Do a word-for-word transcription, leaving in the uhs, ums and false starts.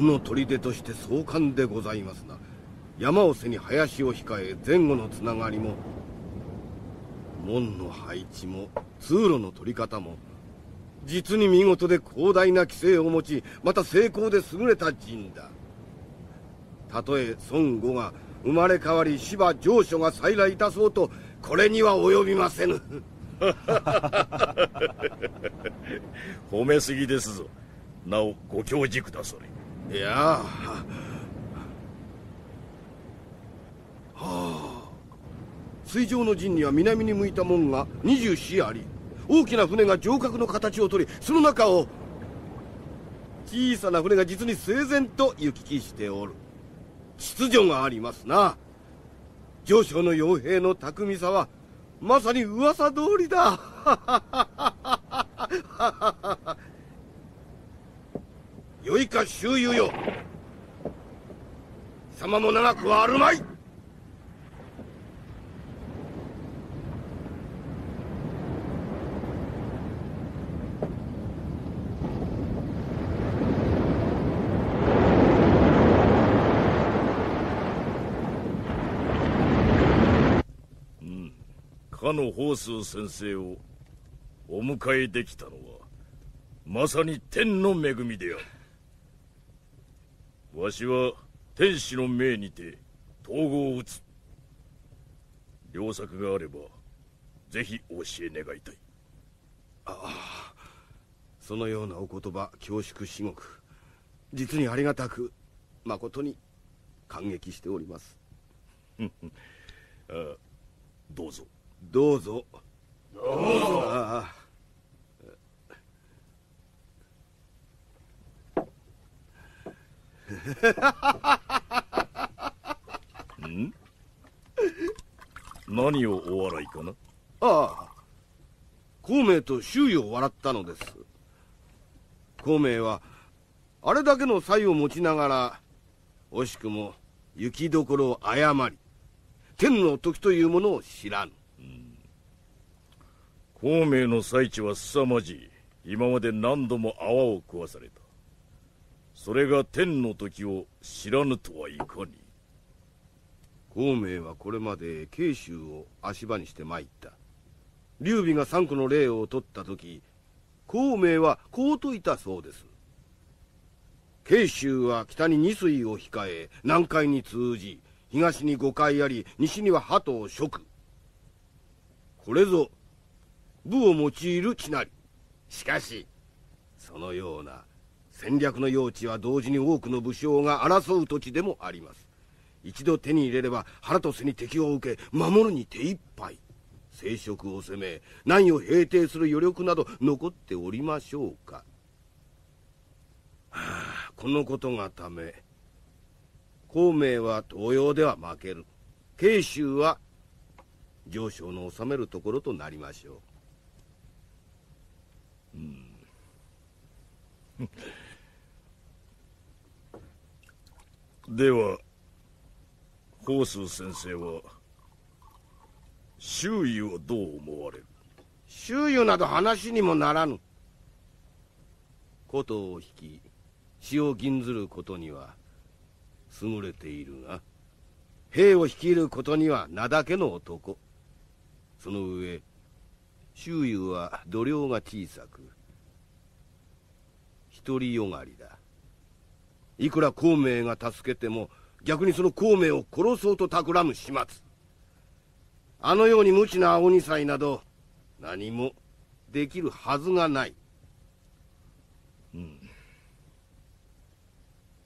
悪の砦として壮観でございますな。山を背に林を控え、前後のつながりも門の配置も通路の取り方も実に見事で広大な規制を持ち、また精巧で優れた陣だ。たとえ孫悟が生まれ変わり芝上書が再来いたそうと、これには及びませぬ。 褒めすぎですぞ。なおご教示くだされ。 いやあ、はあ、水上の陣には南に向いた門がにじゅうよんあり、大きな船が城郭の形をとり、その中を小さな船が実に整然と行き来しておる。秩序がありますな。上将の傭兵の巧みさはまさに噂通りだ。よいか周遊よ、貴様も長くはあるまい。 かの法数先生をお迎えできたのはまさに天の恵みである。わしは天使の命にて統合を打つ。良策があればぜひお教え願いたい。 ああ、そのようなお言葉恐縮至極。実にありがたく誠に感激しております。 ああ、どうぞどうぞどうぞ。ああん何をお笑いかな。 ああ、孔明と周囲を笑ったのです。孔明はあれだけの才を持ちながら惜しくも行きどころを誤り、天の時というものを知らぬ。 孔明の才知は凄まじい。今まで何度も泡を食わされた。それが天の時を知らぬとはいかに。 孔明はこれまで慶州を足場にして参った。劉備が三個の礼を取った時、孔明はこう説いたそうです。慶州は北に二水を控え、南海に通じ、東に五海あり、西には鳩を食。これぞ武を用いる地なり。しかしそのような戦略の用地は同時に多くの武将が争う土地でもあります。一度手に入れれば腹と背に敵を受け守るに手一杯。生殖を攻め南を平定する余力など残っておりましょうか。はあ、このことがため孔明は東洋では負ける。慶州は上将の治めるところとなりましょう。 うん、では法数先生は周囲をどう思われる。 周囲など話にもならぬ。琴を弾き詩を吟ずることには優れているが、兵を率いることには名だけの男。その上周囲は度量が小さく独りよがりだ。いくら孔明が助けても逆にその孔明を殺そうと企む始末。あのように無知な青二才など何もできるはずがない。